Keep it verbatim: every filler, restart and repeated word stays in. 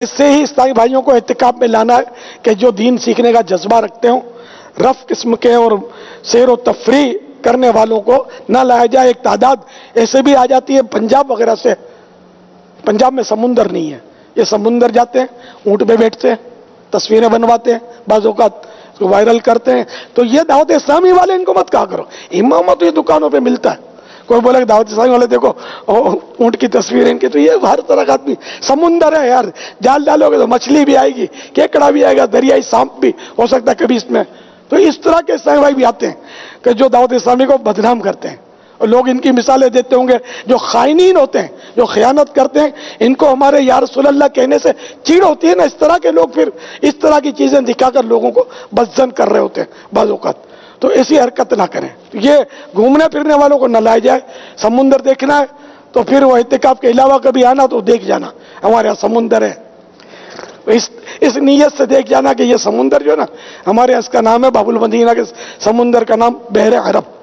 اس سے ہی اسلامی بھائیوں کو اعتکاف میں لانا ہے کہ جو دین سیکھنے کا جذبہ رکھتے ہوں، رف قسم کے اور سیر و تفریح کرنے والوں کو نہ لایا جائے۔ ایک تعداد ایسے بھی آ جاتی ہے پنجاب وغیرہ سے، پنجاب میں سمندر نہیں ہے، یہ سمندر جاتے ہیں، اونٹ پہ بیٹھتے ہیں، تصویریں بنواتے ہیں، بعض اوقات اس کو وائرل کرتے ہیں۔ تو یہ دعوت اسلامی والے ان کو مت کہا کرو، امامت یہ دکانوں پہ ملتا ہے۔ کوئی بولے کہ دعوت اسلامی والے دیکھو اونٹ کی تصویر ان کی، تو یہ ہر طرح کا آدمی، سمندر ہے یار، جال ڈالو گے تو مچھلی بھی آئے گی، کیکڑا بھی آئے گا، دریائی سانپ بھی ہو سکتا ہے کبھی اس میں۔ تو اس طرح کے اسلامی بھائی بھی آتے ہیں کہ جو دعوت اسلامی کو بدنام کرتے ہیں، اور لوگ ان کی مثالیں دیتے ہوں گے، جو خائنین ہوتے ہیں، جو خیانت کرتے ہیں، ان کو ہمارے یا رسول اللہ کہنے سے چیڑ ہوتی ہے نا۔ اس طرح کے لوگ پھر اس طرح کی چیزیں دکھا کر لوگوں کو بدظن کر رہے ہوتے ہیں بعض اوقات، تو ایسی حرکت نہ کریں۔ یہ گھومنے پھرنے والوں کو نہ لائے جائے۔ سمندر دیکھنا ہے تو پھر وہ اعتکاف کے علاوہ کبھی آنا تو دیکھ جانا ہمارے یہاں سمندر ہے، اس اس نیت سے دیکھ جانا کہ یہ سمندر جو ہے نا ہمارے یہاں اس کا نام ہے باب المدینہ کے سمندر کا نام بحر عرب۔